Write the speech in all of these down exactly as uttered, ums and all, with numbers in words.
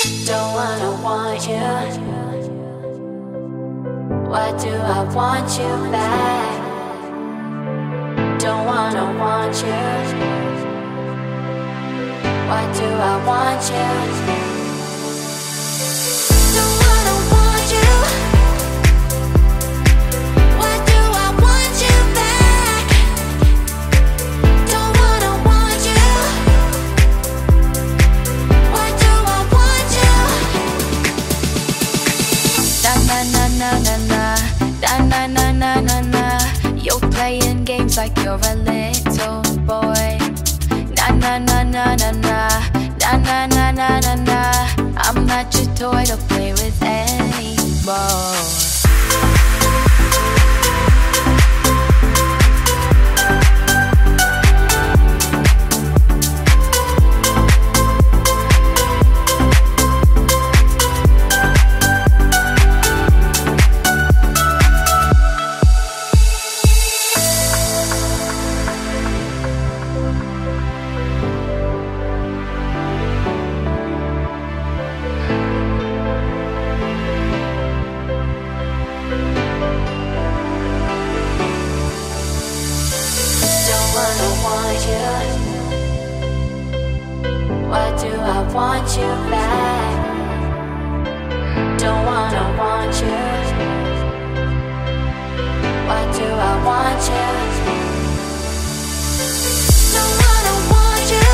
Don't wanna want you. Why do I want you back? Don't wanna want you. Why do I want you? Don't wanna want you. Why do I want you back? Don't wanna want you. Why do I want you? Na na na na na na, na na na na na. You're playing games like you're a little boy. Na na na na na na, na na na na na na. I'm not your toy to play with anymore. Why do I want you back? Don't wanna want you. Why do I want you? Don't wanna want you.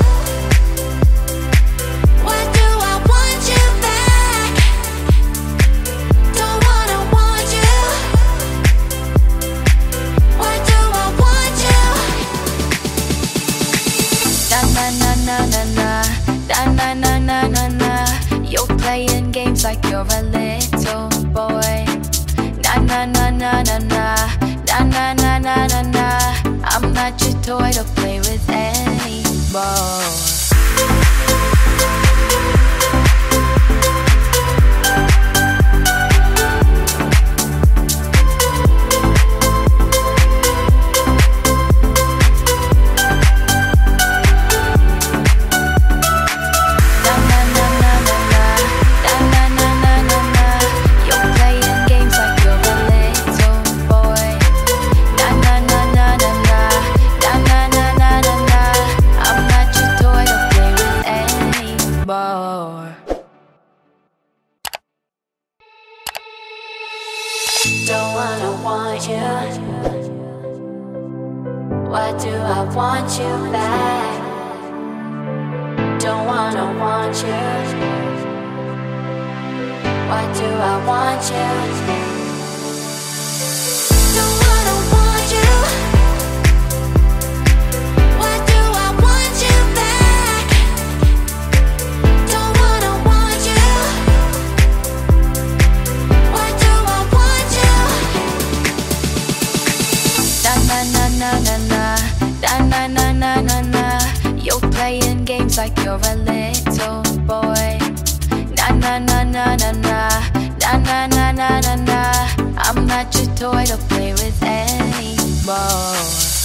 Why do I want you back? Don't wanna want you. Why do I want you? Na na na na na na. Na na na na na. You're playing games like you're a little boy. Na na na na na na. Na na na na na na. I'm not your toy to play with anymore. Don't wanna want you. Why do I want you back? Don't wanna want you. Why do I want you? Don't wanna want you. Why do I want you back? Don't wanna want you. Why do I want you? Na na na na na na, na na na na na. You're playing games like you're a little boy. Na na na na na na, na na na na na na. I'm not your toy to play with anymore.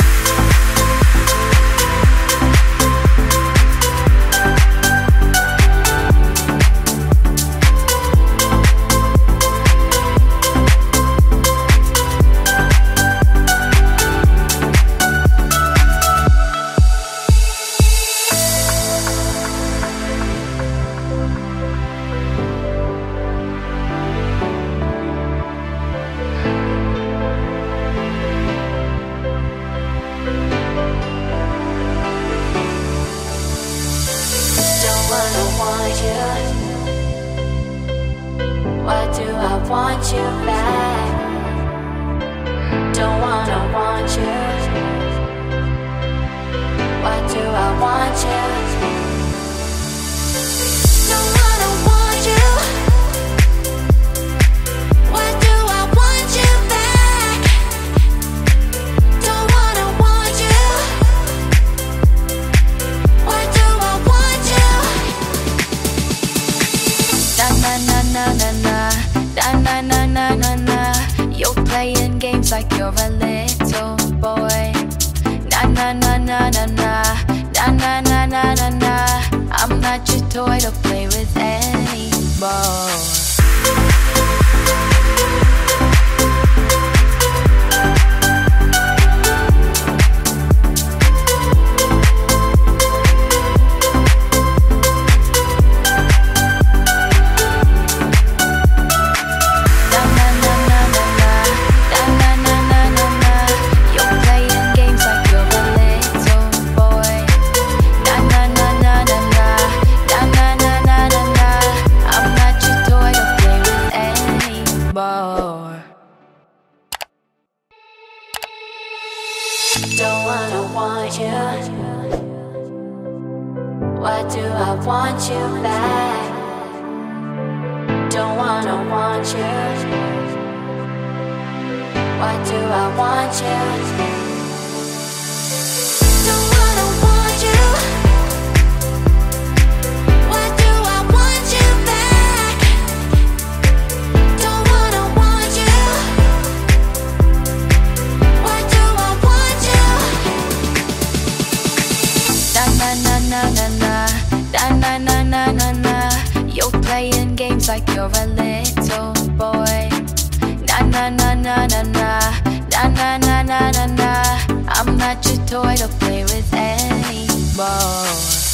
Why do I want you back? Don't wanna want you. Why do I want you? Don't wanna want you. Why do I want you back? Don't wanna want you. Why do I want you? Na na na na na na. Na na na na na. You're playing games like you're a little boy. Na na na na na na. Na na na na na na. I'm not your toy to play with. Why do I want you back? Don't wanna want you. Why do I want you? Don't wanna want you. Why do I want you back? Don't wanna want you. Why do I want you? Na na na na na na. Na na na na na na. You're playing games like you're a little boy. Na na na na na na. Na na na na na na. I'm not your toy to play with anymore.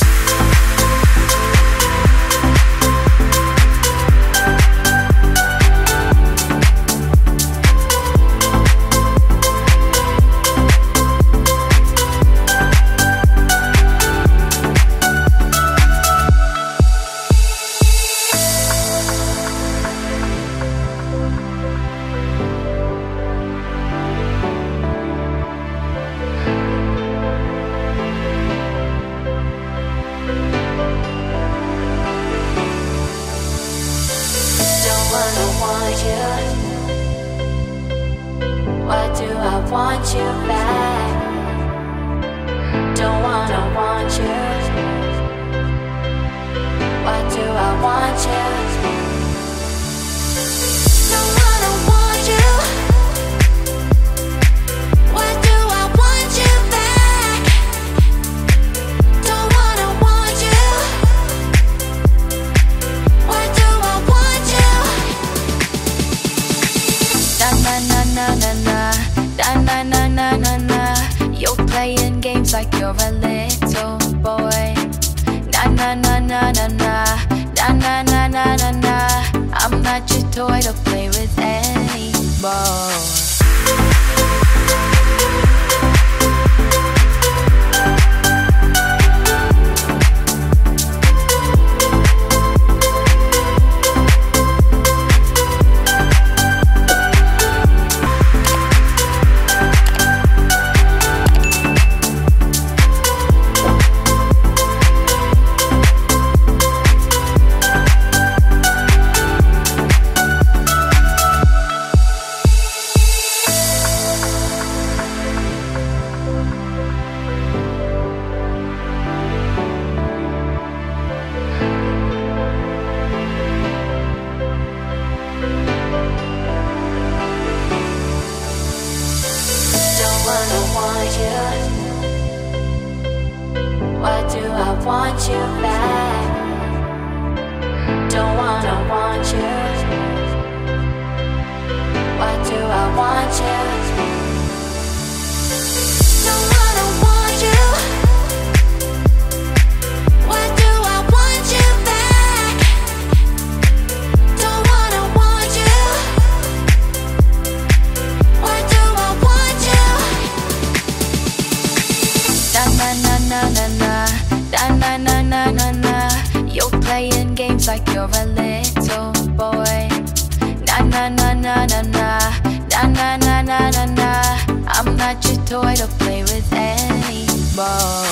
Why do I want you back? Don't wanna want you. Why do I want you? Don't wanna want you. Why do I want you back? Don't wanna want you. Why do I want you? Na na na na na na. Na na na na na na. You're playing games like you're a little boy. Na na na na na na. Na na na na na na. I'm not your toy to play with anymore. Why do I want you back? Don't wanna want you. Why do I want you? Don't wanna want you. Why do I want you back? Don't wanna want you. Why do I want you? Na na na na na na. Na na na na na na. You're playing games like you're a little boy. Na na na na na na. Na na na na na na. I'm not your toy to play with anymore.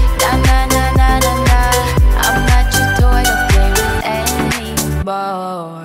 Boy.